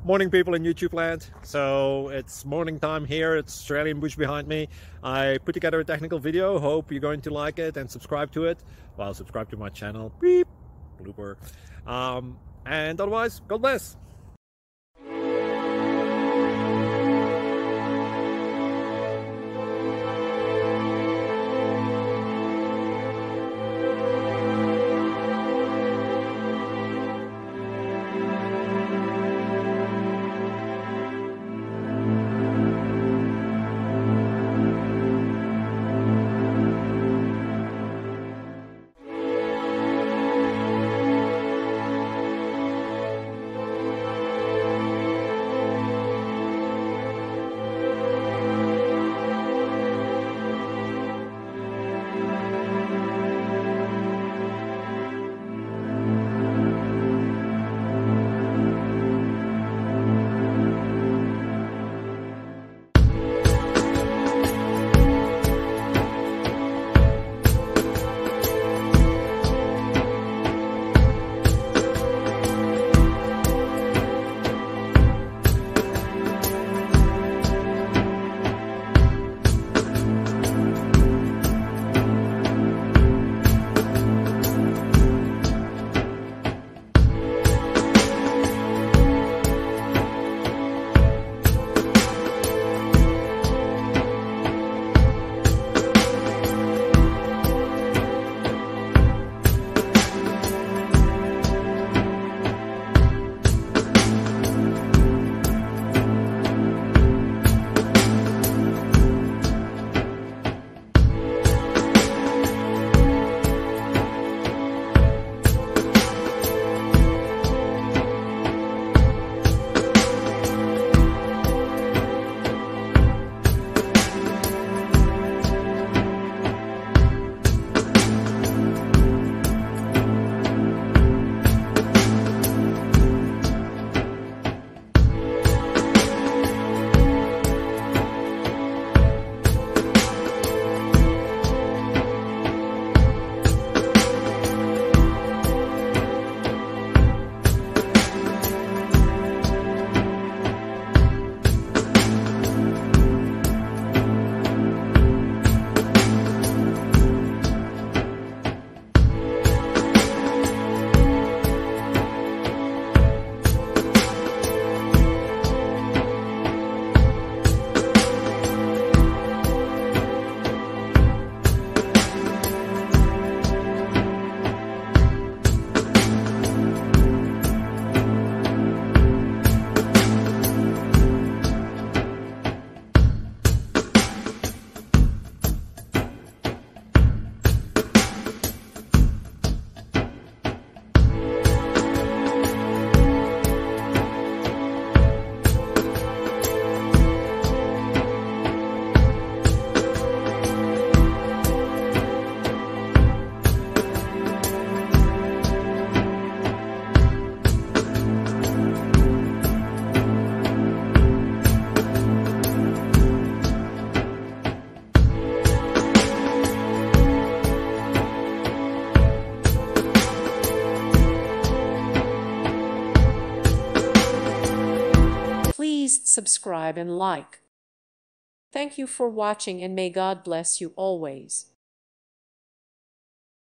Morning people in YouTube land. So it's morning time here. It's Australian bush behind me. I put together a technical video. Hope you're going to like it and subscribe to it. Well, subscribe to my channel. Beep. Blooper. And otherwise, God bless. Please subscribe and like. Thank you for watching and may God bless you always.